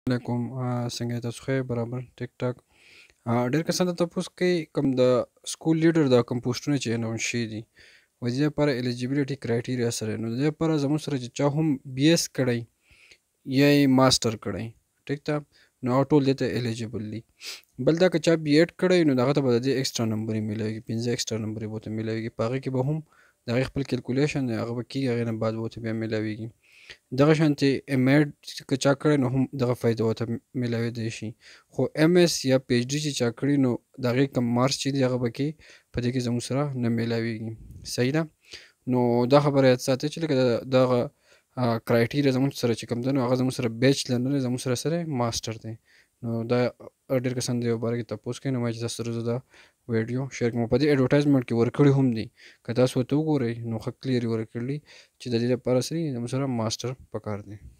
علیکم څنګه تاسو ښه برابر ټیک ټاک ډېر کسان ته تپوس کوي کوم د سکول لیډر دا کوم پوسټونه چې اناونس شوي دي و د دې لپاره الیجیبیلیټي کرایټیریا سره نو د دې لپاره زموږ سره چې چا هم بی ایس کړی یا یې ماسټر کړی ټیک ده نو هغه ټول دې ته الیجیبل دي بل دا که چا بی ایډ کړی نو دغه ته به د دې ایکسټرا نمبرې میلاویږي 15 ایکسټرا نمبرې به ورته میلاویږي په هغې کې به هم د هغې خپل کیلکولیشن دی هغه به کېږي هغې نه بعد به ورته بیا میلاویږي دغه شانتې ایم ایډ که چا کړی نو هم دغه فایده ورته میلاویدی شي خو ایم ایس یا پی ایچ ډي چې چا کړي نو د هغې کم مارکس چې دي هغه به کې په دې کې زموږ سره نه میلاویږي صحیح ده نو دا خبره یاد ساتئ چې لکه دغه کرایټیریا زموږ سره چې کوم دی نو هغه زموږ سره بیچلر نه دی زموږ سره ماسټر دی نو دا ډېر کسان د یو باره کې تپوس کوي نو ما چې تاسو سره زه دا ویډیو شیر کوم په دې اډورټایزمنټ کې ورکړي هم دي که تاسو ورته وګورئ نو ښه کلیر یې ورکړي چې د دې لپاره زموږ سره ماسټر پکار دی